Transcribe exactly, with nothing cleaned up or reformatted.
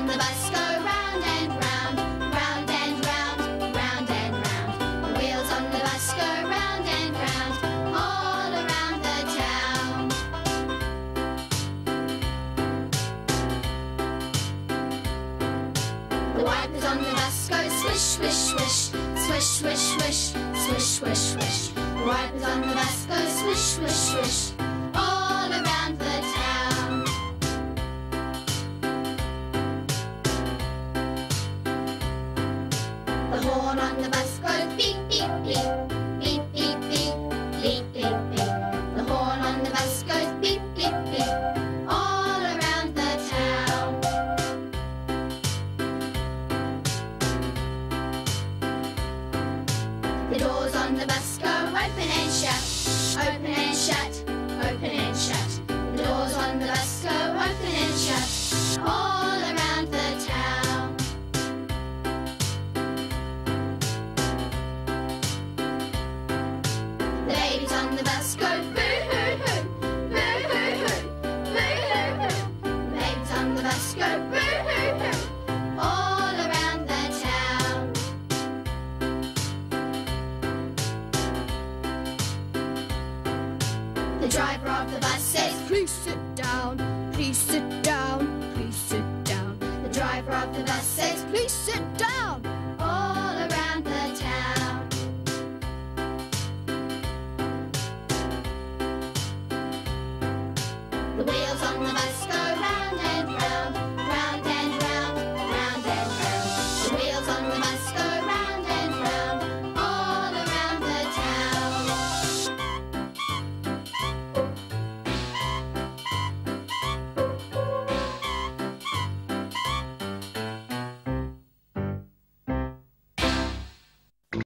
on the bus go round and round, round and round, round and round. The wheels on the bus go round and round, all around the town. The wipers on the bus go swish, swish, swish, swish, swish, swish, swish, swish, swish. The wipers on the bus go swish, swish, swish, all around the town. The horn on the bus goes beep, beep, beep, beep, beep, beep, beep, beep, beep. The horn on the bus goes beep, beep, beep, all around the town. The doors on the bus go open and shut, open and shut,